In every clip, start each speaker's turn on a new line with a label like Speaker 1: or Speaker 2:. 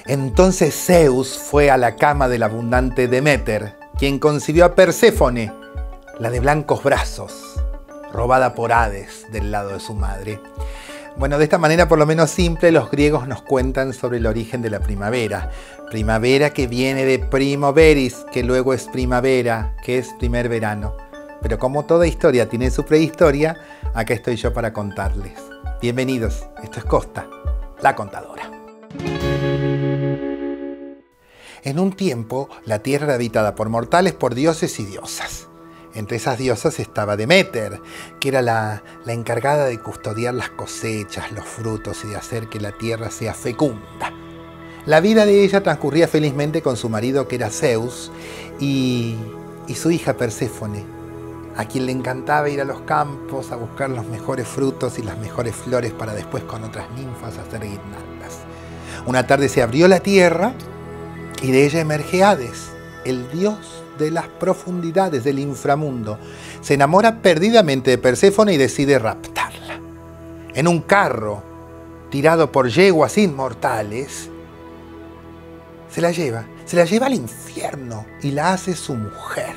Speaker 1: Entonces Zeus fue a la cama del abundante Deméter, quien concibió a Perséfone, la de blancos brazos, robada por Hades del lado de su madre. Bueno, de esta manera por lo menos simple los griegos nos cuentan sobre el origen de la primavera. Primavera que viene de primoveris, que luego es primavera, que es primer verano. Pero como toda historia tiene su prehistoria, acá estoy yo para contarles. Bienvenidos, esto es Costa, la contadora. En un tiempo, la tierra era habitada por mortales, por dioses y diosas. Entre esas diosas estaba Deméter, que era la encargada de custodiar las cosechas, los frutos y de hacer que la tierra sea fecunda. La vida de ella transcurría felizmente con su marido, que era Zeus, y su hija Perséfone, a quien le encantaba ir a los campos a buscar los mejores frutos y las mejores flores para después con otras ninfas hacer guirnaldas. Una tarde se abrió la tierra y de ella emerge Hades, el dios de las profundidades del inframundo. Se enamora perdidamente de Perséfone y decide raptarla. En un carro tirado por yeguas inmortales, se la lleva al infierno y la hace su mujer.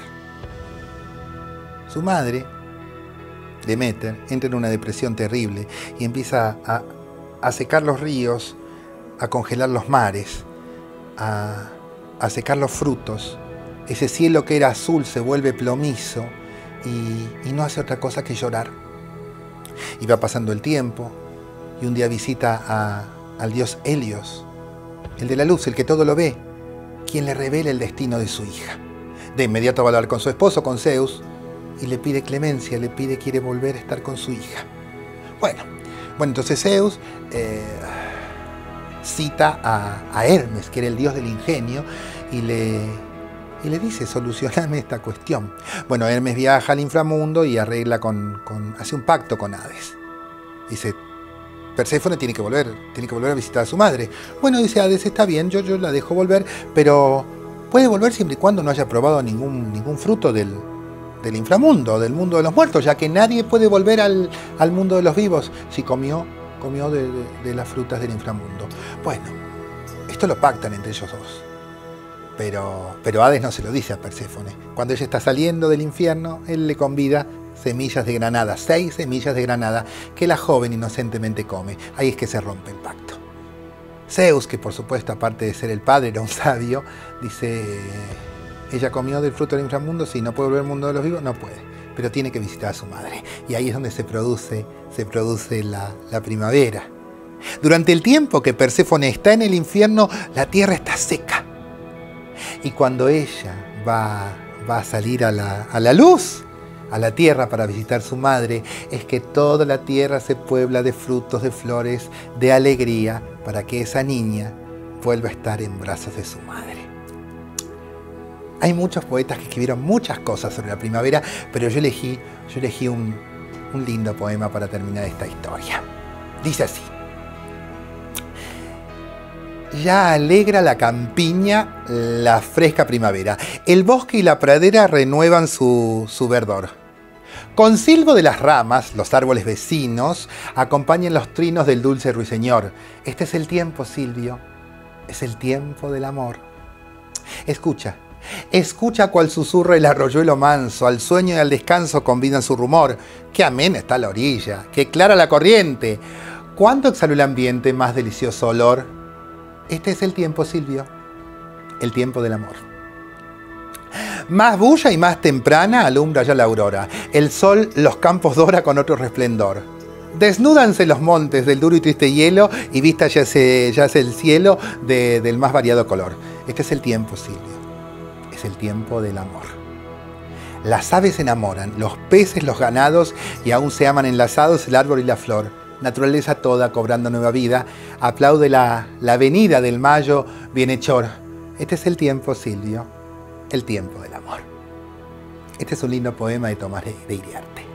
Speaker 1: Su madre, Deméter, entra en una depresión terrible y empieza a secar los ríos, a congelar los mares, a secar los frutos. Ese cielo que era azul se vuelve plomizo y no hace otra cosa que llorar. Y va pasando el tiempo y un día visita al dios Helios, el de la luz, el que todo lo ve, quien le revela el destino de su hija. De inmediato va a hablar con su esposo, con Zeus, y le pide clemencia, quiere volver a estar con su hija. Bueno, entonces Zeus cita a Hermes, que era el dios del ingenio, y le dice, solucioname esta cuestión. Bueno, Hermes viaja al inframundo y arregla hace un pacto con Hades. Dice, Perséfone tiene que volver a visitar a su madre. Bueno, dice Hades, está bien, yo la dejo volver, pero puede volver siempre y cuando no haya probado ningún fruto del inframundo, del mundo de los muertos, ya que nadie puede volver al mundo de los vivos si comió de las frutas del inframundo. Bueno, esto lo pactan entre ellos dos. Pero Hades no se lo dice a Perséfone. Cuando ella está saliendo del infierno, él le convida semillas de granada, 6 semillas de granada, que la joven inocentemente come. Ahí es que se rompe el pacto. Zeus, que por supuesto, aparte de ser el padre, era un sabio, dice, ella comió del fruto del inframundo, sí, no puede volver al mundo de los vivos, no puede, pero tiene que visitar a su madre. Y ahí es donde se produce la primavera. Durante el tiempo que Perséfone está en el infierno, la tierra está seca. Y cuando ella va a salir a la luz, a la tierra para visitar a su madre, es que toda la tierra se puebla de frutos, de flores, de alegría, para que esa niña vuelva a estar en brazos de su madre. Hay muchos poetas que escribieron muchas cosas sobre la primavera, pero yo elegí un lindo poema para terminar esta historia. Dice así. Ya alegra la campiña la fresca primavera. El bosque y la pradera renuevan su verdor. Con silbo de las ramas, los árboles vecinos acompañan los trinos del dulce ruiseñor. Este es el tiempo, Silvio. Es el tiempo del amor. Escucha cual susurra el arroyuelo manso. Al sueño y al descanso convidan su rumor. Qué amena está la orilla, qué clara la corriente. Cuánto exhaló el ambiente más delicioso olor. Este es el tiempo, Silvio, el tiempo del amor. Más bulla y más temprana alumbra ya la aurora. El sol los campos dora con otro resplendor. Desnúdanse los montes del duro y triste hielo y vista ya es el cielo del más variado color. Este es el tiempo, Silvio, es el tiempo del amor. Las aves se enamoran, los peces, los ganados y aún se aman enlazados el árbol y la flor. Naturaleza toda cobrando nueva vida, aplaude la venida del mayo bienhechor. Este es el tiempo, Silvio, el tiempo del amor. Este es un lindo poema de Tomás de Iriarte.